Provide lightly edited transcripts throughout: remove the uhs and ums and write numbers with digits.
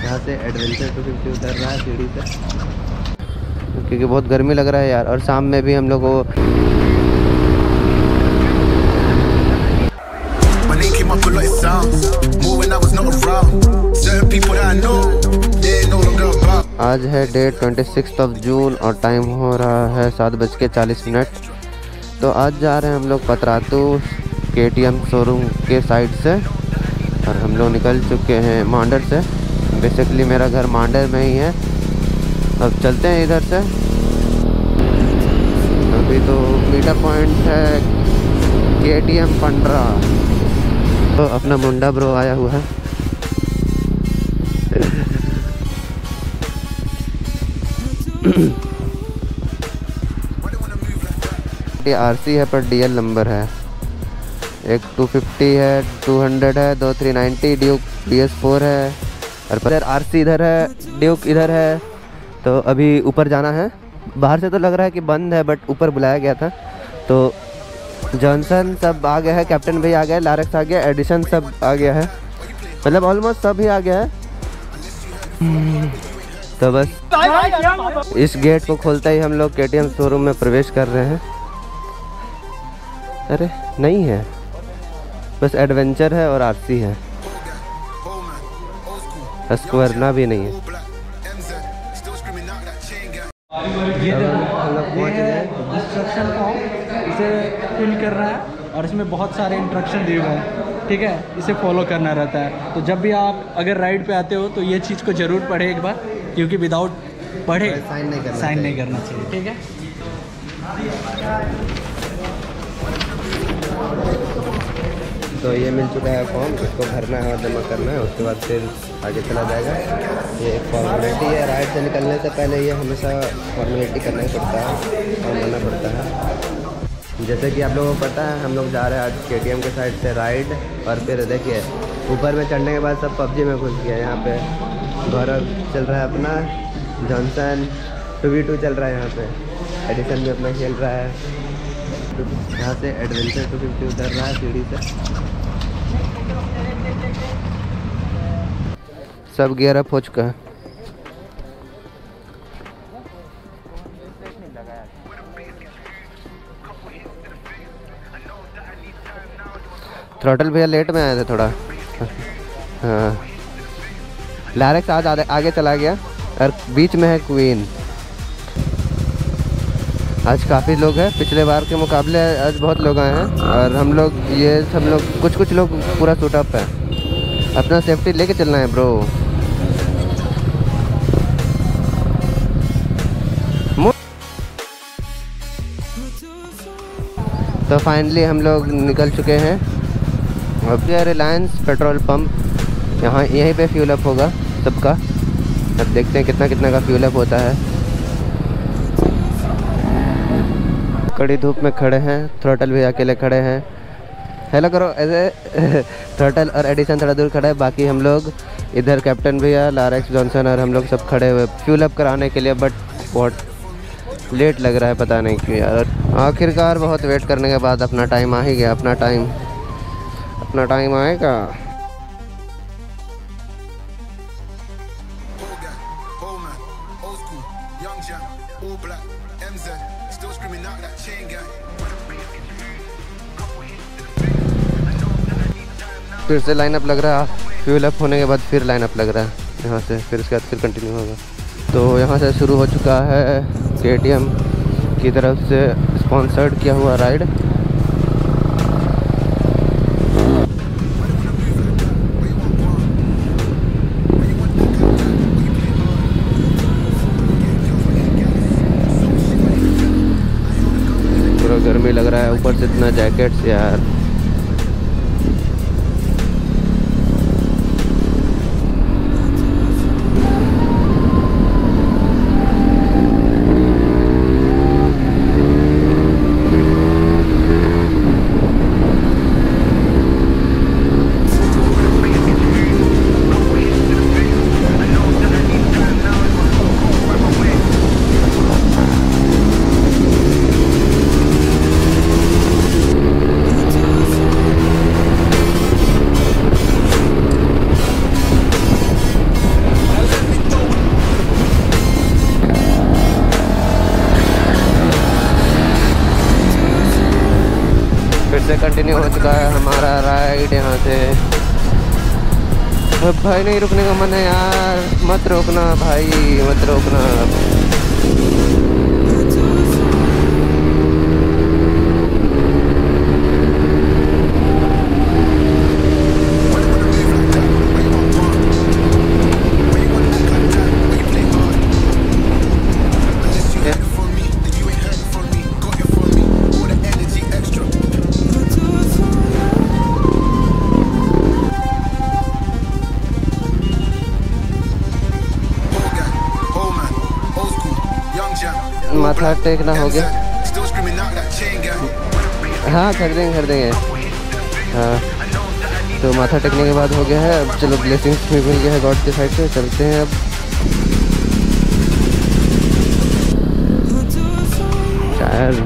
यहाँ से एडवेंचर 250 उतर रहा है सीढ़ी से, क्योंकि बहुत गर्मी लग रहा है यार। और शाम में भी हम लोग को आज है डेट 26 जून और टाइम हो रहा है 7:40। तो आज जा रहे हैं हम लोग पतरातू KTM शोरूम के साइड से, और हम लोग निकल चुके हैं मांडर से। बेसिकली मेरा घर मांडर में ही है। अब चलते हैं इधर से। अभी तो मीटअप पॉइंट है KTM 15। तो अपना मुंडा ब्रो आया हुआ है। ये RC है पर DL नंबर है। एक 250 है, 200 है, 2 390 ड्यूक BS4 है, और पर RC इधर है, ड्यूक इधर है। तो अभी ऊपर जाना है। बाहर से तो लग रहा है कि बंद है, बट ऊपर बुलाया गया था। तो जॉनसन सब आ गया है, कैप्टन भी आ गया है, लारेक्स आ गया, एडिशन सब आ गया है, मतलब ऑलमोस्ट सब ही आ गया है। तो बस इस गेट को खोलते ही हम लोग KTM शोरूम में प्रवेश कर रहे हैं। अरे नहीं है, बस एडवेंचर है और RC है, स्क्वायरना भी नहीं है। ये इंस्ट्रक्शन फॉर्म इसे फिल करना है, और इसमें बहुत सारे इंस्ट्रक्शन दिए हुए हैं, ठीक है। इसे फॉलो करना रहता है। तो जब भी आप अगर राइड पे आते हो तो ये चीज़ को ज़रूर पढ़े एक बार, क्योंकि विदाउट पढ़े साइन नहीं करना चाहिए, ठीक है। तो ये मिल चुका है फॉर्म, इसको भरना है और जमा करना है, उसके बाद फिर आगे चला जाएगा। ये एक फॉर्मेलिटी है। राइड से निकलने से पहले ये हमेशा फॉर्मेलिटी करना ही पड़ता है और करना पड़ता है। जैसे कि आप लोगों को पता है, हम लोग जा रहे हैं आज KTM के साइड से राइड। और फिर देखिए ऊपर में चढ़ने के बाद सब PUBG में घुस गया। यहाँ पे गौरव चल रहा है अपना, जॉनसन 2v2 चल रहा है, यहाँ पे एडिशन भी अपना खेल रहा है। यहाँ से एडवेंचर 250 उतर रहा है सीढ़ी से। सब गियर अप हो चुका है। थ्रॉटल भैया लेट में आए थे थोड़ा। हाँ, लारेक्स आज आगे चला गया और बीच में है क्वीन। आज काफ़ी लोग हैं, पिछले बार के मुकाबले आज बहुत लोग आए हैं। और हम लोग कुछ लोग पूरा सूट अप है। अपना सेफ्टी लेके चलना है ब्रो। तो फाइनली हम लोग निकल चुके हैं। अब ये रिलायंस पेट्रोल पंप, यहीं पे फ्यूल अप होगा सबका। अब देखते हैं कितना का फ्यूल अप होता है। कड़ी धूप में खड़े हैं, थ्रॉटल भी अकेले खड़े हैं। हेलो करो ऐसे। थ्रॉटल और एडिशन थोड़ा दूर खड़ा है, बाकी हम लोग इधर कैप्टन भैया, लारेक्स, जॉनसन और हम लोग सब खड़े हुए फ्यूल अप कराने के लिए। बट बहुत लेट लग रहा है, पता नहीं क्यों यार। आखिरकार बहुत वेट करने के बाद अपना टाइम आ ही गया। अपना टाइम आएगा। फिर से लाइन अप लग रहा है। फ्यूल अप होने के बाद फिर लाइन अप लग रहा है यहाँ से, फिर उसके बाद फिर कंटिन्यू होगा। तो यहाँ से शुरू हो चुका है KTM की तरफ से स्पॉन्सर्ड किया हुआ राइड। पूरा गर्मी लग रहा है, ऊपर से इतना जैकेट्स यार। चुका है हमारा राइड यहाँ से। अब भाई नहीं रुकने का मन है यार, मत रोकना भाई, मत रोकना। माथा टेकना हो गया। हाँ खरीदेंगे। हाँ तो माथा टेकने के बाद हो गया है। अब चलो ब्लेसिंग्स भी मिल गया है गॉड के साइड से, चलते हैं अब। टायर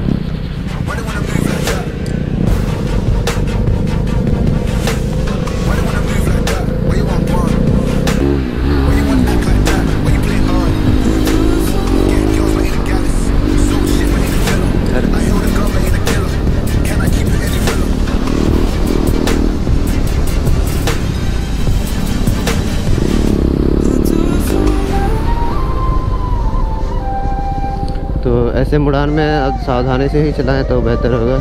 तो ऐसे मुड़ान में अब सावधानी से ही चलाएं तो बेहतर होगा।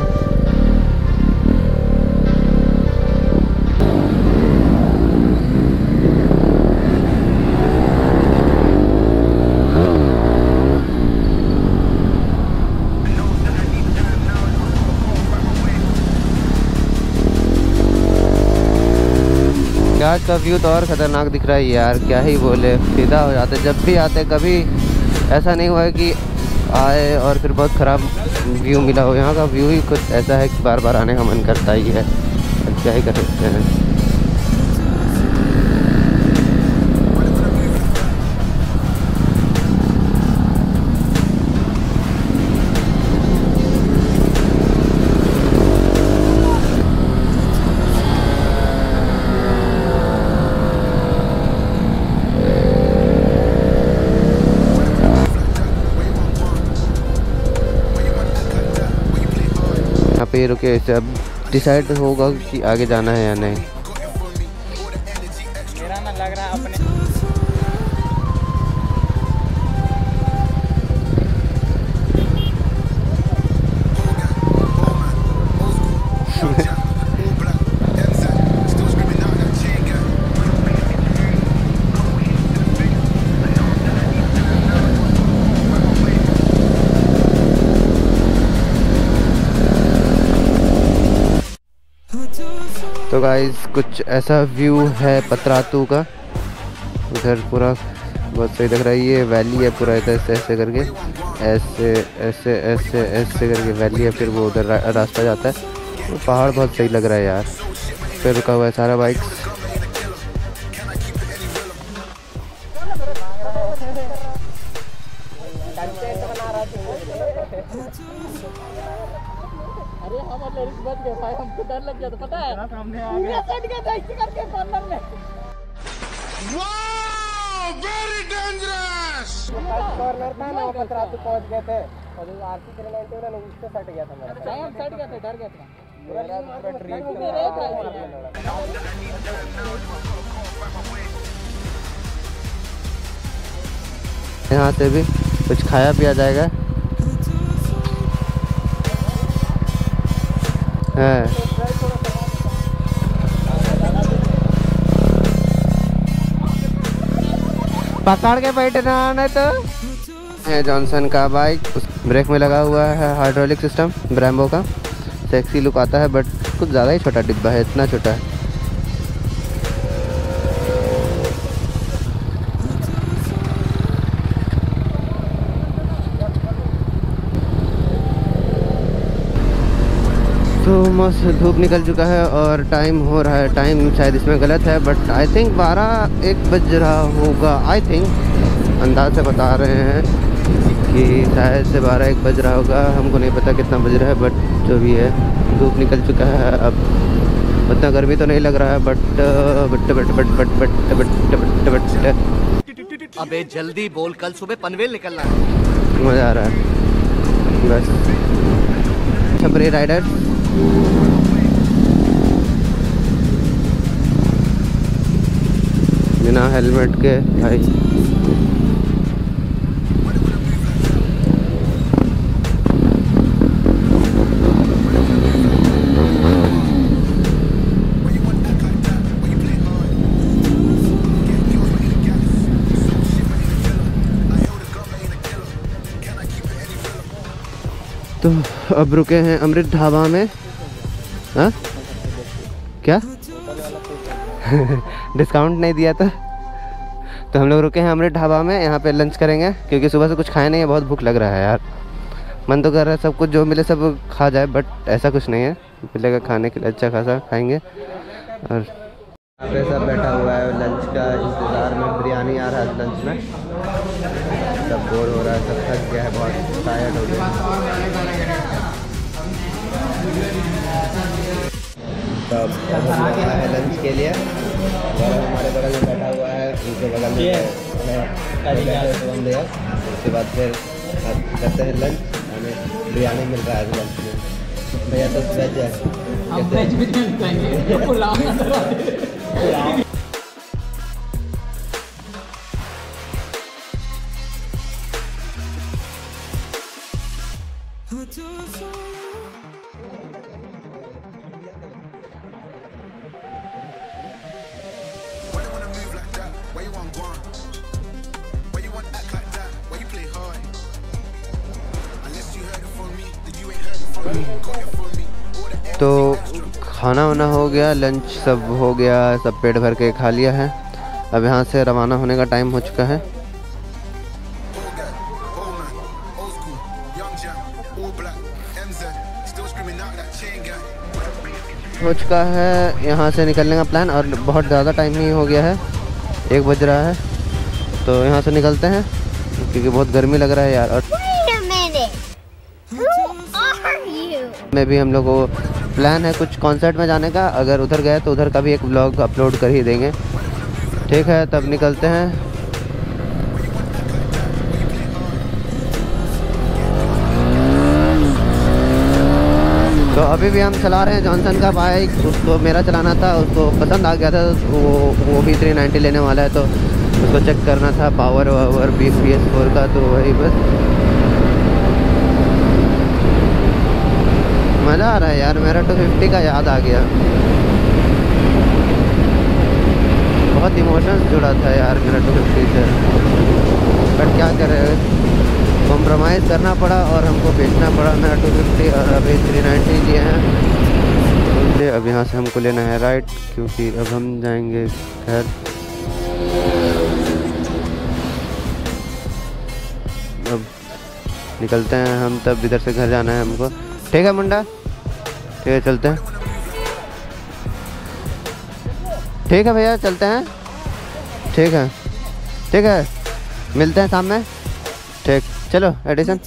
आज का व्यू तो और ख़तरनाक दिख रहा है यार, क्या ही बोले, फिदा हो जाते जब भी आते। कभी ऐसा नहीं हुआ है कि आए और फिर बहुत ख़राब व्यू मिला हो। यहाँ का व्यू ही कुछ ऐसा है कि बार बार आने का मन करता ही है। अब क्या ही कर सकते हैं। यहाँ पे रुके, इसे अब डिसाइड होगा कि आगे जाना है या नहीं। मेरा ना लग रहा है अपने तो गाइस कुछ ऐसा व्यू है पतरातू का। उधर पूरा बहुत सही लग रहा है। ये वैली है पूरा, इधर ऐसे ऐसे करके ऐसे ऐसे ऐसे ऐसे करके वैली है, फिर वो उधर रास्ता जाता है। वो पहाड़ बहुत सही लग रहा है यार। फिर रुका हुआ है सारा बाइक। अरे हम लिरिक्स बच गए भाई, हमको डर लग गया था पता है। सामने आ गया सट गया था इसी करके कॉर्नर में। Wow very dangerous. कॉर्नर था ना, ऊपर रात को पहुंच गए थे और आरती के लाइन पे ना उससे सट गया था मेरा। हम सट गया था, डर गया था मेरा पूरा ट्रिप। यहाँ से भी कुछ खाया पिया जाएगा। है पकड़ के बैठना नहीं तो। है जॉनसन का बाइक, उस ब्रेक में लगा हुआ है हाइड्रोलिक सिस्टम ब्रेम्बो का। सेक्सी लुक आता है बट कुछ ज़्यादा ही छोटा डिब्बा है, इतना छोटा है। तो मस्त धूप निकल चुका है और टाइम हो रहा है, टाइम शायद इसमें गलत है बट आई थिंक 12-1 बज रहा होगा। आई थिंक अंदाज से बता रहे हैं कि शायद से 12-1 बज रहा होगा। हमको नहीं पता कितना बज रहा है बट जो भी है धूप निकल चुका है। अब उतना गर्मी तो नहीं लग रहा है but but but but but but but but but अबे जल्दी बोल, कल सुबह पनवेल निकलना है। मज़ा आ रहा है बस। छपरी राइडर बिना हेलमेट के भाई। तो अब रुके हैं अमृत ढाबा में। हाँ क्या डिस्काउंट नहीं दिया था। तो हम लोग रुके हैं अमृत ढाबा में, यहाँ पे लंच करेंगे क्योंकि सुबह से कुछ खाए नहीं है, बहुत भूख लग रहा है यार। मन तो कर रहा है सब कुछ जो मिले सब खा जाए, बट ऐसा कुछ नहीं है, मिलेगा खाने के लिए अच्छा खासा खाएंगे। और यहाँ पे सब बैठा हुआ है लंच का इंतज़ार में। बिरयानी आ रहा है लंच में, सब बोर हो रहा है, सब थक गया है, बहुत टायर्ड हो गया। तब हम लोग आए हैं लंच के लिए, और हमारे बगल में बैठा हुआ है, उनके बगल में है। उसके बाद फिर करते हैं लंच। हमें बिरयानी मिल रहा है लंच में। भैया तो वेज है, हम वेज भी खाएंगे, पुलाव पुलाव। तो खाना वाना हो गया, लंच सब हो गया, सब पेट भर के खा लिया है। अब यहाँ से रवाना होने का टाइम हो चुका है। हो चुका है यहाँ से निकलने का प्लान, और बहुत ज़्यादा टाइम ही हो गया है, 1 बज रहा है। तो यहाँ से निकलते हैं क्योंकि बहुत गर्मी लग रहा है यार। और में भी हम लोग को प्लान है कुछ कॉन्सर्ट में जाने का, अगर उधर गए तो उधर का भी एक व्लॉग अपलोड कर ही देंगे। ठीक है, तब निकलते हैं। तो अभी भी हम चला रहे हैं जॉनसन का बाइक। उसको मेरा चलाना था, उसको पसंद आ गया था, वो भी 390 लेने वाला है, तो उसको चेक करना था पावर वावर PS4 का। तो वही बस मज़ा आ रहा है यार। मेरा 250 का याद आ गया, बहुत इमोशंस जुड़ा था यार मेरा 250 से। बट क्या करें, कॉम्प्रोमाइज़ करना पड़ा और हमको बेचना पड़ा मेरा 250, और अभी 390 लिए हैं। इसलिए अब यहाँ से हमको लेना है राइट, क्योंकि अब हम जाएंगे घर। अब निकलते हैं हम, तब इधर से घर जाना है हमको। ठीक है मुंडा, ठीक है चलते हैं। ठीक है भैया चलते हैं। ठीक है ठीक है, मिलते हैं शाम में। ठीक, चलो एडिसन।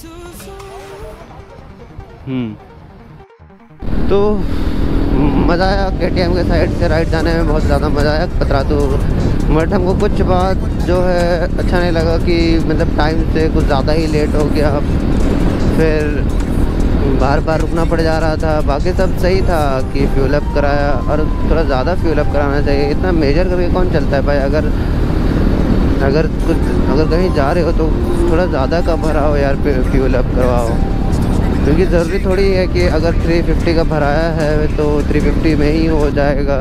तो मज़ा आया KTM के साइड से राइड जाने में, बहुत ज़्यादा मज़ा आया पतरा। तो बट हमको कुछ बात जो है अच्छा नहीं लगा कि मतलब टाइम से कुछ ज़्यादा ही लेट हो गया, फिर बार बार रुकना पड़ जा रहा था। बाकी सब सही था कि फ्यूल अप कराया, और थोड़ा ज़्यादा फ्यूल अप कराना चाहिए। इतना मेजर करके कौन चलता है भाई। अगर कहीं जा रहे हो तो थोड़ा ज़्यादा का भराओ यार, फ्यूल अप करवाओ। क्योंकि ज़रूरी थोड़ी है कि अगर 350 का भराया है तो 350 में ही हो जाएगा।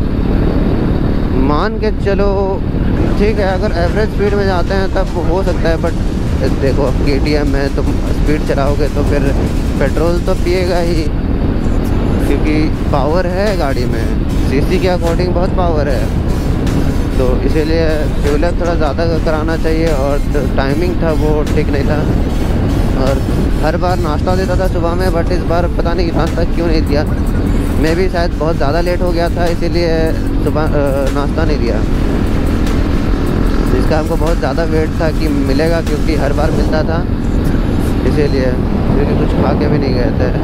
मान के चलो ठीक है, अगर एवरेज स्पीड में जाते हैं तब हो सकता है, बट देखो अब KTM है, तुम स्पीड चलाओगे तो फिर पेट्रोल तो पिएगा ही, क्योंकि पावर है गाड़ी में, CC के अकॉर्डिंग बहुत पावर है। तो इसीलिए फ्यूल अप थोड़ा ज़्यादा कराना चाहिए। और टाइमिंग था वो ठीक नहीं था, और हर बार नाश्ता देता था सुबह में, बट इस बार पता नहीं नाश्ता क्यों नहीं दिया। मैं भी शायद बहुत ज़्यादा लेट हो गया था, इसीलिए सुबह नाश्ता नहीं दिया। इसका हमको बहुत ज़्यादा वेट था कि मिलेगा, क्योंकि हर बार मिलता था, इसीलिए, क्योंकि कुछ खा के भी नहीं गए थे।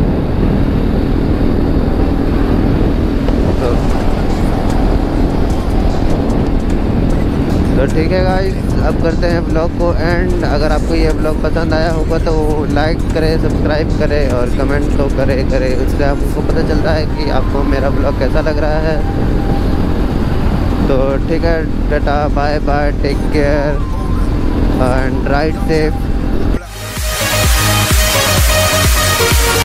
तो ठीक है गाइस, अब करते हैं ब्लॉग को एंड। अगर आपको ये ब्लॉग पसंद आया होगा तो लाइक करें, सब्सक्राइब करें और कमेंट तो करे। उससे आपको पता चलता है कि आपको मेरा ब्लॉग कैसा लग रहा है। तो ठीक है, tata bye bye, take care and ride safe.